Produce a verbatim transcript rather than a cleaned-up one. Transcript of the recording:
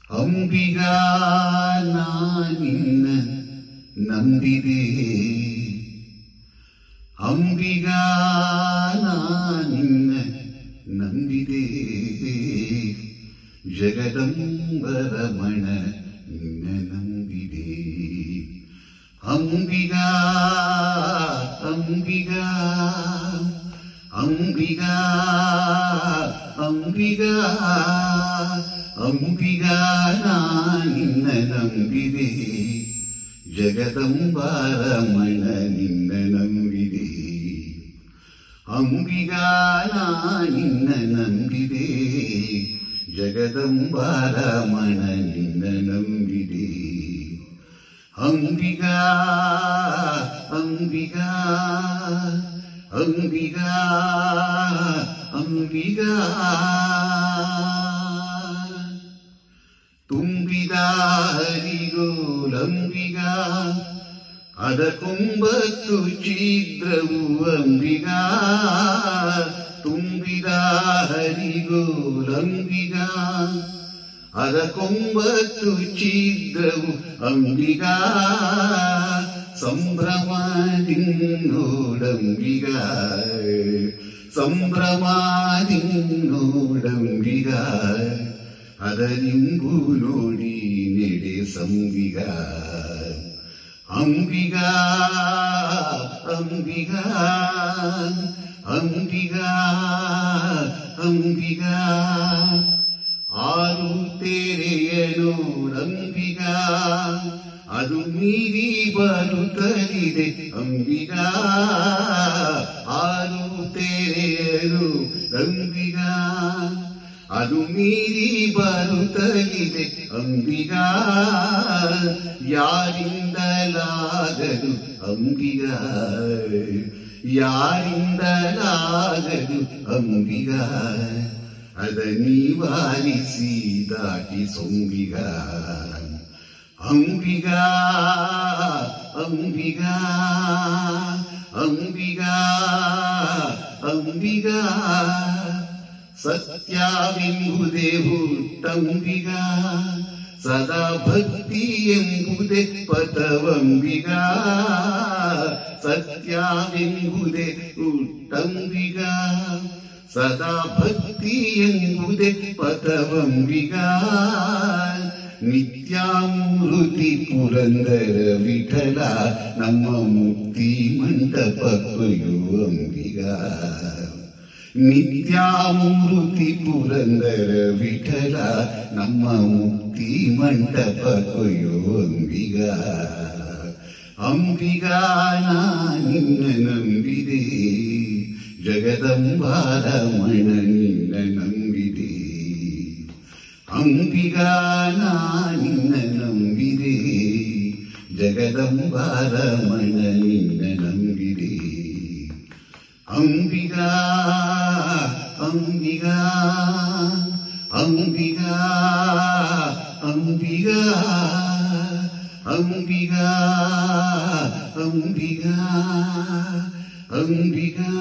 ಅಂಬಿಗಾ ನಾನಿನ್ನ ನಂಬಿದೆ, ಅಂಬಿಗಾ ನಾನಿನ್ನ ನಂಬಿದೆ, ಜಗದಂಬರಮಣ ನಿನ್ನ ನಂಬಿದೆ. ಅಂಬಿಗಾ ಅಂಬಿಗಾ ಅಂಬಿಗಾ ಅಂಬಿಗಾ ಅಂಬಿಗಾ ನಾನಿನ್ನ ನಂಬಿದೆ, ಜಗದಂಬರಮಣ ನಿನ್ನ ನಂಬಿದೆ. ಅಂಬಿಗಾ ನಾನಿನ್ನ ನಂಬಿದೆ, ಜಗದಂಬರಮಣ ನಿನ್ನ ನಂಬಿದೆ. ಅಂಬಿಗಾ ಅಂಬಿಗಾ ಅಂಬಿಗಾ ಅಂಬಿಗಾ ತುಂಬಿದ ಹರಿಗೋಲಂಬಿಗಾ, ಅದಕ್ಕೊಂಬತ್ತು ಛಿದ್ರವು ಅಂಬಿಗಾ. ತುಂಬಿದ ಹರಿಗೋಲಂಬಿಗಾ, ಅದಕ್ಕೊಂಬತ್ತು ಛಿದ್ರವು ಅಂಬಿಗಾ. ಸಂಭ್ರಮದಿಂದೋಡಂಬಿಗಾ, ಸಂಭ್ರಮದಿಂದೋಡಂಬಿಗಾ, ಅದರಿಂಬು ನೋಡಿ ನೆಡೆ ಸಂಬಿಗಾ. ಅಂಬಿಗಾ ಅಂಬಿಗಾ ಅಂಬಿಗಾ ಅಂಬಿಗಾ ಆರು ತೆರೆಯನು ಅಂಬಿಗಾ, ಅದು ಮೀರಿ ಬರುತ್ತಲಿದೆ ಅಂಬಿಗಾ. ಆರು ತೆರೆಯನು ಅಂಬಿಗಾ, ಅದು ಮೀರಿ ಬರುತ್ತಲಿದೆ ಅಂಬಿಗಾ. ಯಾರಿಂದಲಾಗದು ಅಂಬಿಗಾ, ಯಾರಿಂದಲಾಗದು ಅಂಬಿಗಾ, ಅದ ನಿವಾರಿಸಿ ದಾಟಿ ಸೊಂಬಿಗಾ. ಅಂಬಿಗಾ ಅಂಬಿಗಾ ಅಂಬಿಗಾ ಅಂಬಿಗಾ ಸತ್ಯವೆಂಬುದೇ ಹುಟ್ಟಂಬಿಗಾ, ಸದಾ ಭಕ್ತಿ ಎಂಬುದೇ ಪಥವಂಬಿಗಾ. ಸತ್ಯವೆಂಬುದೇ ಹುಟ್ಟಂಬಿಗಾ, ಸದಾ ಭಕ್ತಿ ಎಂಬುದೇ ಪಥವಂಬಿಗಾ. ನಿತ್ಯಾಮೂರ್ತಿ ಪುರಂದರ ವಿಠಲ, ನಮ್ಮ ಮುಕ್ತಿ ಮಂಟಪಕ್ಕೂ ಅಂಬಿಗಾ. ನಿತ್ಯಾಮೂರ್ತಿ ಪುರಂದರ ವಿಠಲ, ನಮ್ಮ ಮುಕ್ತಿ ಮಂಟಪಕ್ಕೂ ಅಂಬಿಗಾ. ಅಂಬಿಗಾ ನಾನಿನ್ನ ನಂಬಿದೆ, ಜಗದಂಬರಮಣ ನಿನ್ನ ನಂಬಿದೆ. ಅಂಬಿಗಾ ನಾನಿನ್ನ ನಂಬಿದೆ, ಜಗದಂಬರಮಣ ನಿನ್ನ ನಂಬಿದೆ. ಅಂಬಿಗಾ ಅಂಬಿಗಾ ಅಂಬಿಗಾ ಅಂಬಿಗಾ ಅಂಬಿಗಾ ಅಂಬಿಗಾ ಅಂಬಿಗಾ